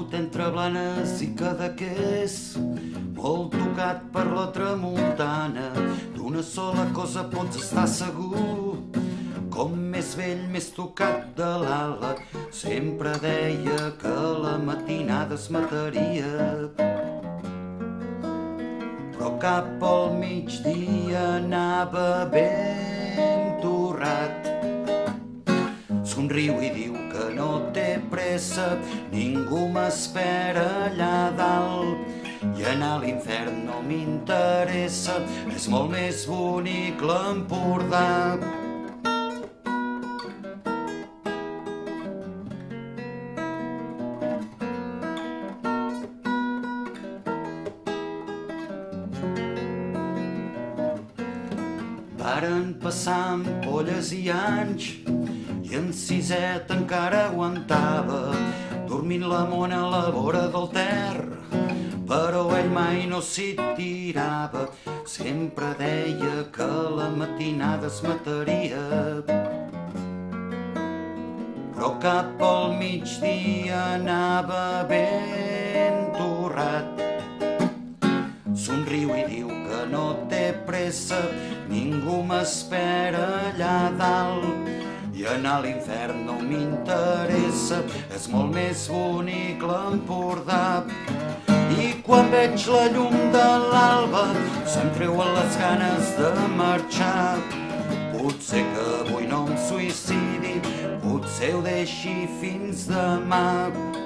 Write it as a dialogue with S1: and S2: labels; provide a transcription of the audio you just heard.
S1: Nascut entre Blanes i Cadaqués, molt tocat per la tramuntana, d'una sola cosa pots estar segur: com més vell, més tocat de l'ala. Sempre deia que la matinada es mataria, però cap al migdia anava ben torrat. Somriu i diu que no té pressa, ningú m'espera allà dalt, i anar a l'infern no m'interessa, és molt més bonic l'Empordà. Varen passar ampolles i anys, i en Siset encara aguantava, dormint la mona a la vora del Ter, però ell mai no s'hi tirava. Sempre deia que la matinada es mataria, però cap al migdia anava ben torrat. Somriu i diu que no té pressa, ningú m'espera allà dalt, i anar a l'infern no m'interessa, és molt més bonic l'Empordà. I quan veig la llum de l'alba se'm treuen les ganes de marxar. Potser que avui no em suïcidi, potser ho deixi fins demà.